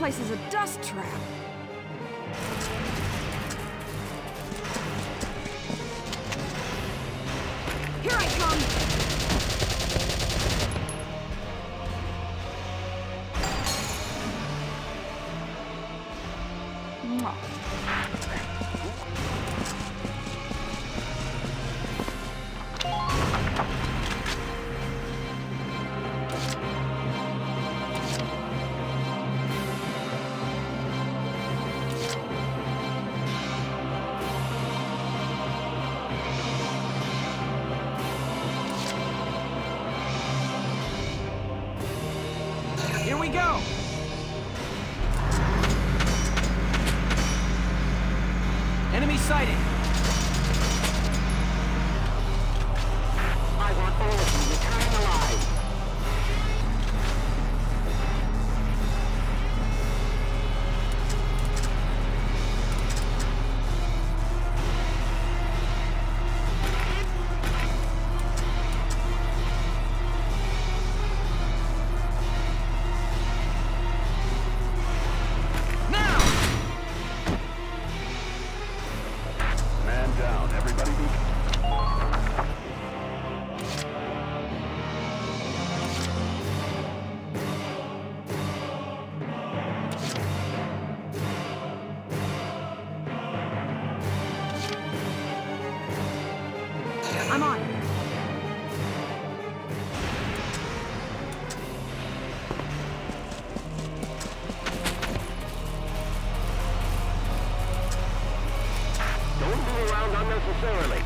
place is a dust trap. Here I come! Mwah. Here we go! Enemy sighted! I want all of you returning alive. I'm on. Don't move around unnecessarily.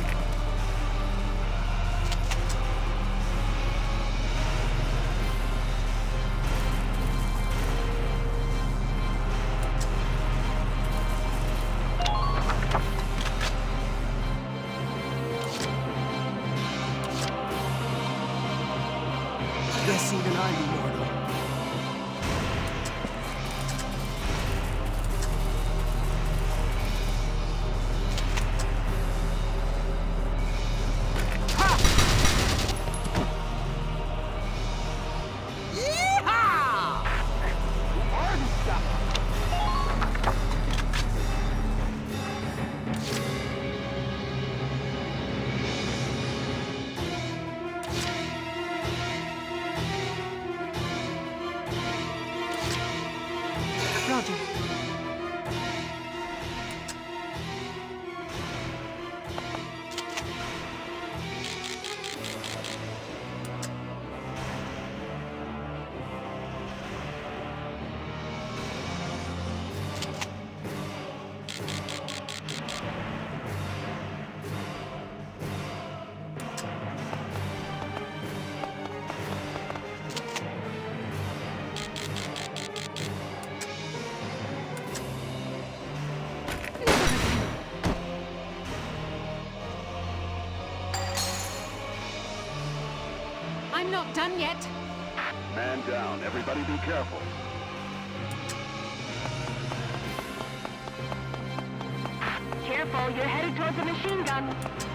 Guess even I'm immortal. Roger. I'm not done yet. Man down. Everybody be careful. Careful, you're headed towards a machine gun.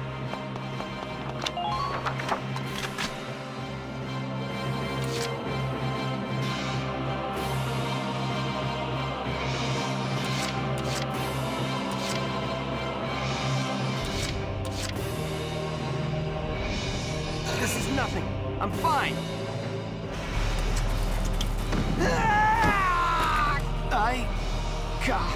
This is nothing. I'm fine. God.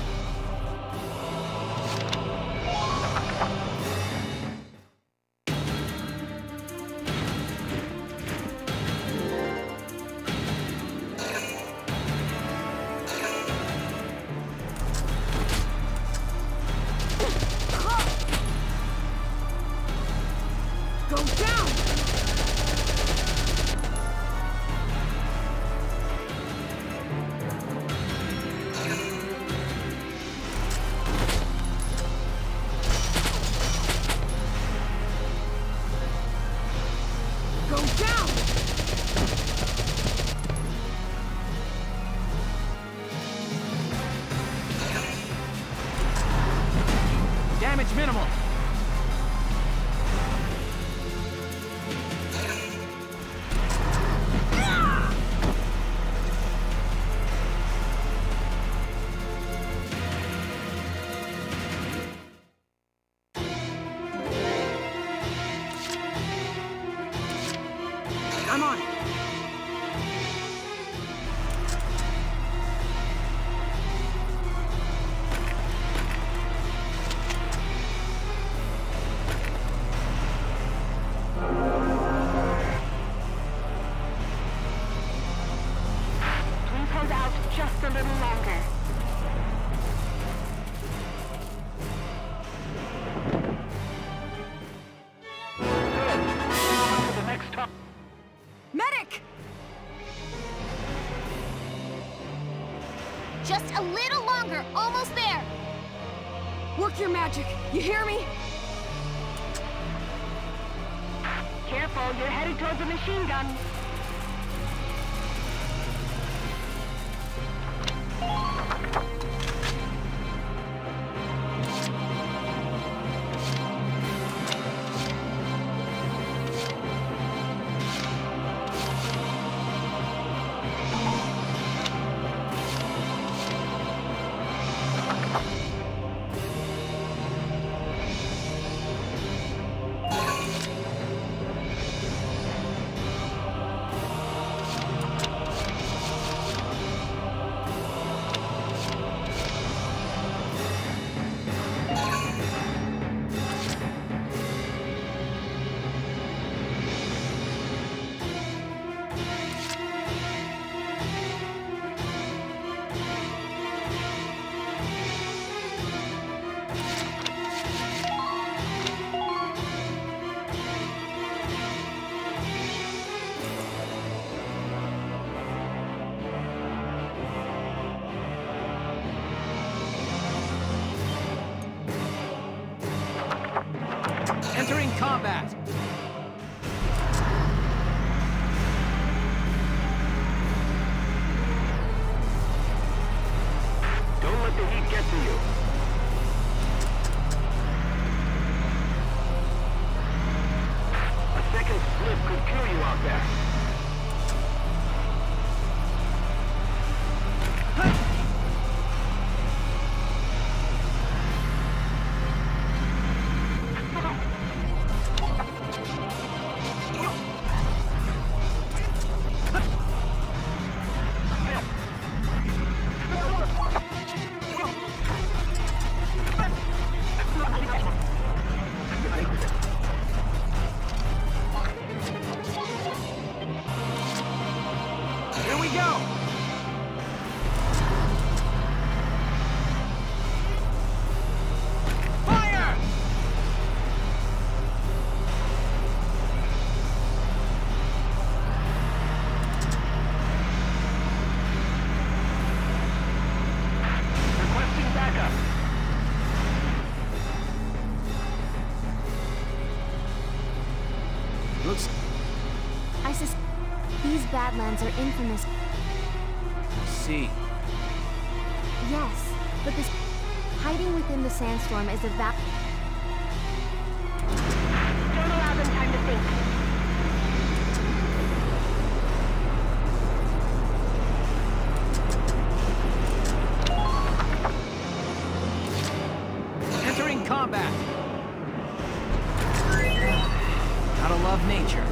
Go down! Go down! Damage minimal. We're almost there! Work your magic. You hear me? Careful, you're headed towards a machine gun. Entering combat. Don't let the heat get to you. A second slip could kill you out there. Here we go! Fire! Requesting backup. Looks... I suspect these Badlands are infamous. I see. Yes, but this hiding within the sandstorm is a Don't allow them time to think. Entering combat. Gotta love nature.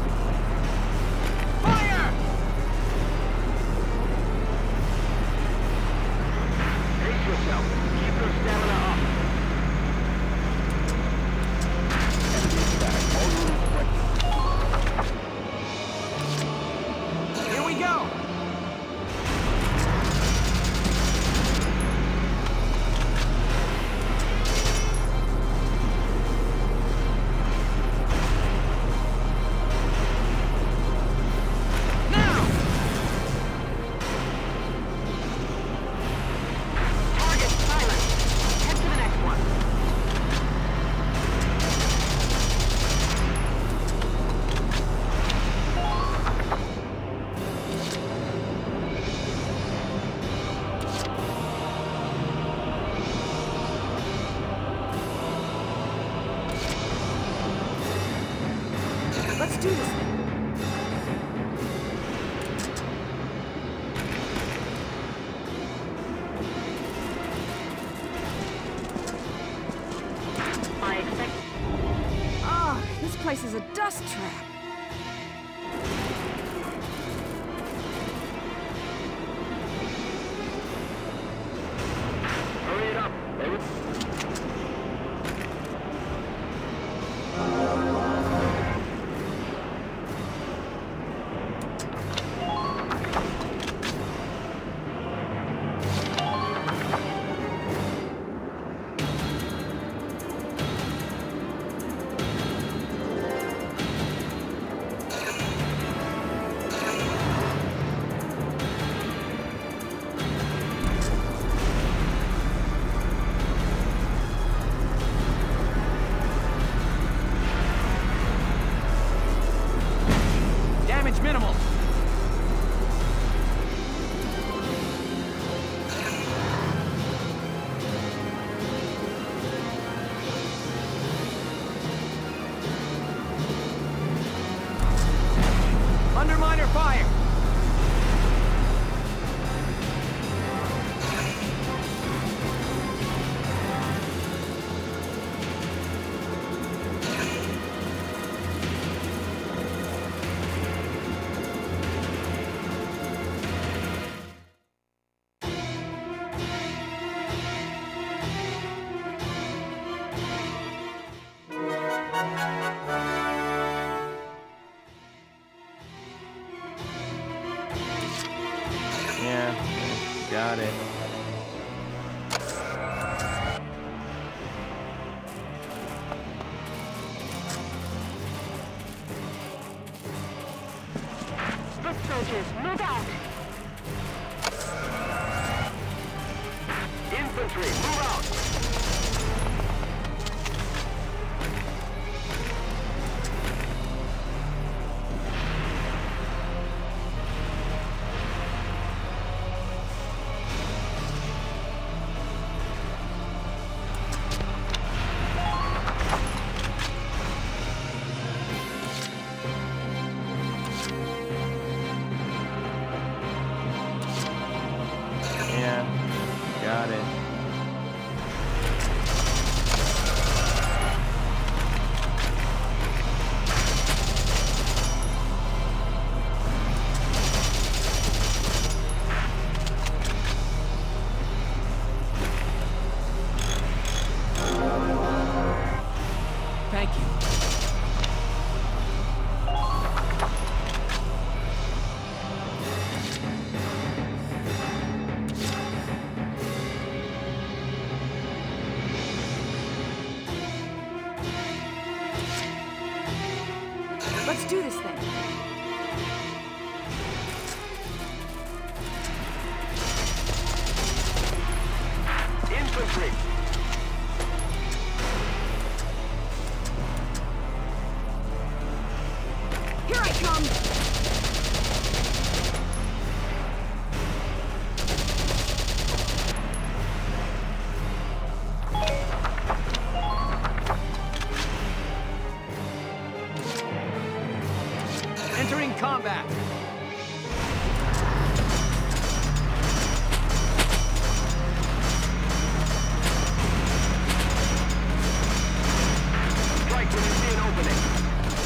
Fire! Pace yourself. Keep your stamina up. Here we go! Now! Target silent. Head to the next one. Let's do this thing. I expect... Ah, this place is a dust trap. Hurry it up. Got it. Foot soldiers, move out! Infantry, move out! Yeah, got it. Thank you. Let's do this thing. Infantry! Here I come! Entering combat. Strike when you see an opening.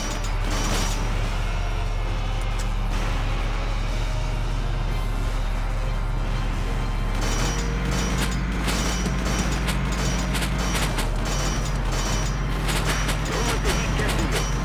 Don't let the heat get to you.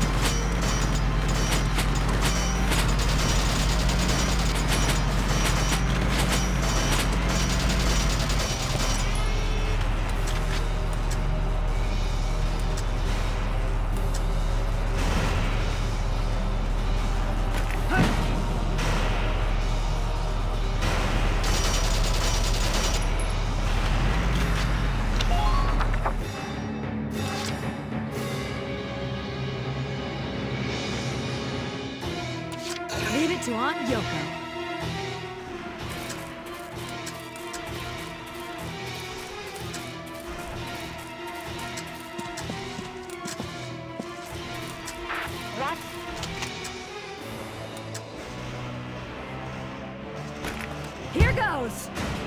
Leave it to Aunt Yoko. What? Here goes!